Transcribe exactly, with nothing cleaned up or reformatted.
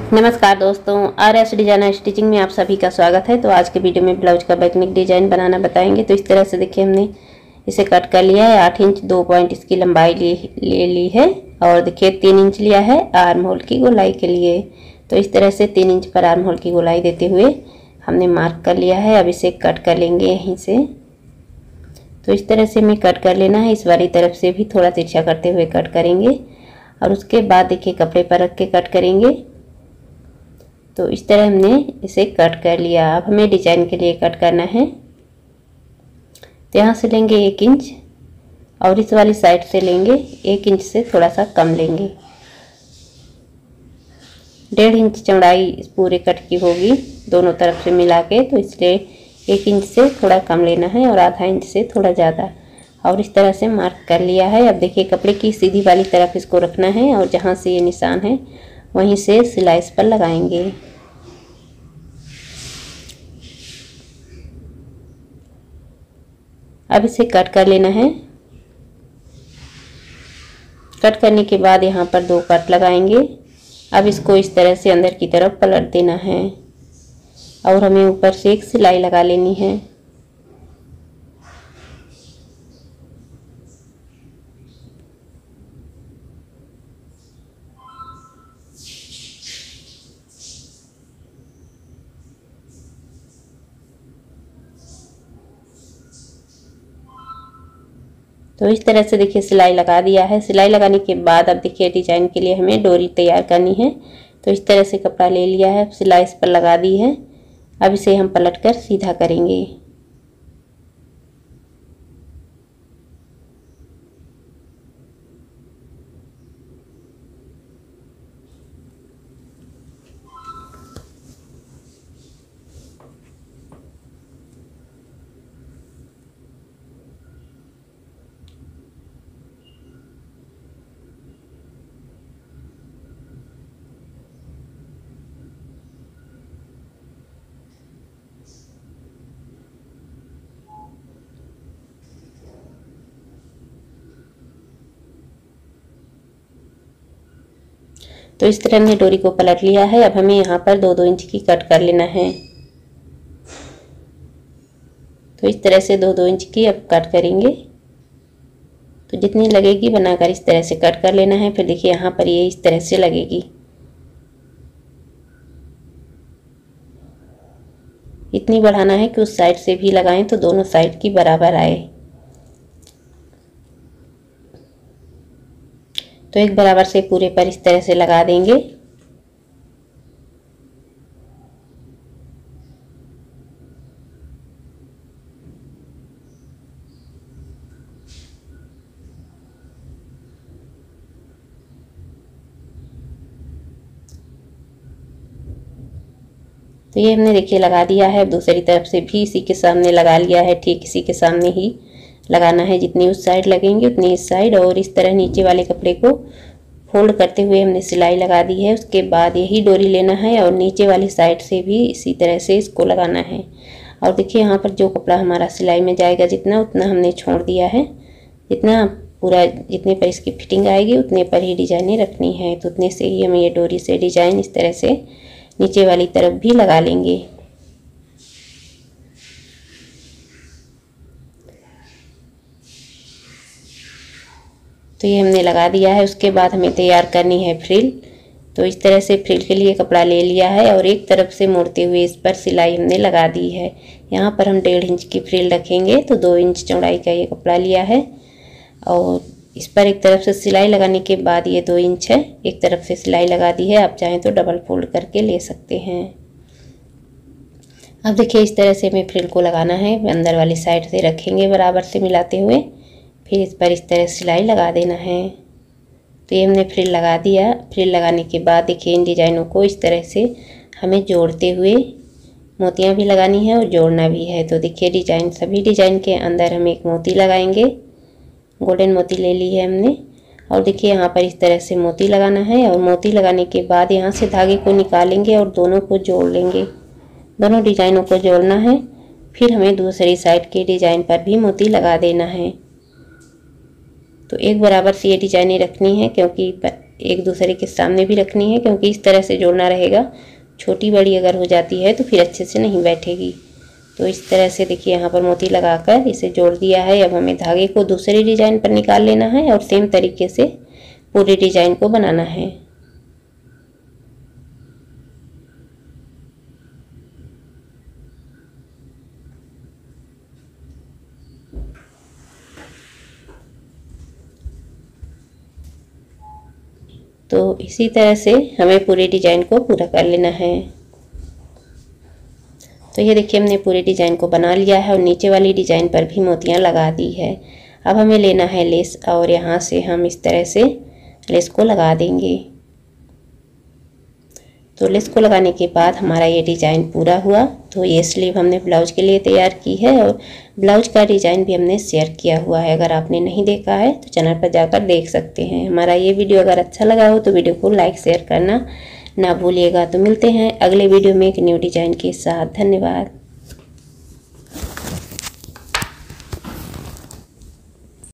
नमस्कार दोस्तों, R S designer stitching में आप सभी का स्वागत है। तो आज के वीडियो में ब्लाउज का बैकनेक डिजाइन बनाना बताएंगे। तो इस तरह से देखिए हमने इसे कट कर लिया है। आठ इंच दो पॉइंट इसकी लंबाई ले, ले ली है और देखिए तीन इंच लिया है आर्म होल की गोलाई के लिए। तो इस तरह से तीन इंच पर आर्म होल की गोलाई देते हुए हमने मार्क कर लिया है। अब इसे कट कर लेंगे यहीं से। तो इस तरह से हमें कट कर लेना है। इस वाली तरफ से भी थोड़ा तिरछा करते हुए कट करेंगे और उसके बाद देखिए कपड़े पर रख के कट करेंगे। तो इस तरह हमने इसे कट कर लिया। अब हमें डिजाइन के लिए कट करना है। तो यहाँ से लेंगे एक इंच और इस वाली साइड से लेंगे एक इंच से थोड़ा सा कम लेंगे। डेढ़ इंच चौड़ाई इस पूरे कट की होगी दोनों तरफ से मिला के, तो इसलिए एक इंच से थोड़ा कम लेना है और आधा इंच से थोड़ा ज़्यादा। और इस तरह से मार्क कर लिया है। अब देखिए कपड़े की सीधी वाली तरफ इसको रखना है और जहाँ से ये निशान है वहीं से सिलाई इस पर लगाएंगे। अब इसे कट कर लेना है। कट करने के बाद यहाँ पर दो कट लगाएंगे। अब इसको इस तरह से अंदर की तरफ पलट देना है और हमें ऊपर से एक सिलाई लगा लेनी है। तो इस तरह से देखिए सिलाई लगा दिया है। सिलाई लगाने के बाद अब देखिए डिजाइन के लिए हमें डोरी तैयार करनी है। तो इस तरह से कपड़ा ले लिया है, सिलाई इस पर लगा दी है। अब इसे हम पलटकर सीधा करेंगे। तो इस तरह हमने डोरी को पलट लिया है। अब हमें यहाँ पर दो दो इंच की कट कर लेना है। तो इस तरह से दो दो इंच की अब कट करेंगे। तो जितनी लगेगी बनाकर इस तरह से कट कर लेना है। फिर देखिए यहाँ पर ये इस तरह से लगेगी। इतनी बढ़ाना है कि उस साइड से भी लगाएं तो दोनों साइड की बराबर आए। तो एक बराबर से पूरे पर इस तरह से लगा देंगे। तो ये हमने देखिए लगा दिया है। दूसरी तरफ से भी इसी के सामने लगा लिया है। ठीक इसी के सामने ही लगाना है। जितनी उस साइड लगेंगे उतनी इस साइड। और इस तरह नीचे वाले कपड़े को फोल्ड करते हुए हमने सिलाई लगा दी है। उसके बाद यही डोरी लेना है और नीचे वाली साइड से भी इसी तरह से इसको लगाना है। और देखिए यहाँ पर जो कपड़ा हमारा सिलाई में जाएगा जितना उतना हमने छोड़ दिया है। जितना पूरा जितने पर इसकी फिटिंग आएगी उतने पर ही डिजाइनें रखनी है। तो उतने से ही हम ये डोरी से डिजाइन इस तरह से नीचे वाली तरफ भी लगा लेंगे। तो ये हमने लगा दिया है। उसके बाद हमें तैयार करनी है फ्रिल। तो इस तरह से फ्रिल के लिए कपड़ा ले लिया है और एक तरफ से मोड़ते हुए इस पर सिलाई हमने लगा दी है। यहाँ पर हम डेढ़ इंच की फ्रिल रखेंगे। तो दो इंच चौड़ाई का ये कपड़ा लिया है और इस पर एक तरफ से सिलाई लगाने के बाद ये दो इंच है, एक तरफ से सिलाई लगा दी है। आप चाहें तो डबल फोल्ड करके ले सकते हैं। अब देखिए इस तरह से हमें फ्रिल को लगाना है। अंदर वाली साइड से रखेंगे बराबर से मिलाते हुए, फिर इस पर इस तरह सिलाई लगा देना है। तो ये हमने फ्रिल लगा दिया। फ्रिल लगाने के बाद देखिए इन डिजाइनों को इस तरह से हमें जोड़ते हुए मोतियाँ भी लगानी है और जोड़ना भी है। तो देखिए डिजाइन सभी डिजाइन के अंदर हम एक मोती लगाएंगे। गोल्डन मोती ले ली है हमने और देखिए यहाँ पर इस तरह से मोती लगाना है। और मोती लगाने के बाद यहाँ से धागे को निकालेंगे और दोनों को जोड़ लेंगे। दोनों डिजाइनों को जोड़ना है। फिर हमें दूसरी साइड के डिजाइन पर भी मोती लगा देना है। तो एक बराबर से ये डिजाइनें रखनी है क्योंकि एक दूसरे के सामने भी रखनी है, क्योंकि इस तरह से जोड़ना रहेगा। छोटी बड़ी अगर हो जाती है तो फिर अच्छे से नहीं बैठेगी। तो इस तरह से देखिए यहाँ पर मोती लगाकर इसे जोड़ दिया है। अब हमें धागे को दूसरे डिजाइन पर निकाल लेना है और सेम तरीके से पूरे डिजाइन को बनाना है। तो इसी तरह से हमें पूरे डिजाइन को पूरा कर लेना है। तो ये देखिए हमने पूरे डिजाइन को बना लिया है और नीचे वाली डिजाइन पर भी मोतियां लगा दी है। अब हमें लेना है लेस और यहाँ से हम इस तरह से लेस को लगा देंगे। तो लेस को लगाने के बाद हमारा ये डिजाइन पूरा हुआ। तो ये स्लीव हमने ब्लाउज के लिए तैयार की है और ब्लाउज का डिजाइन भी हमने शेयर किया हुआ है। अगर आपने नहीं देखा है तो चैनल पर जाकर देख सकते हैं। हमारा ये वीडियो अगर अच्छा लगा हो तो वीडियो को लाइक शेयर करना ना भूलिएगा। तो मिलते हैं अगले वीडियो में एक न्यू डिजाइन के साथ। धन्यवाद।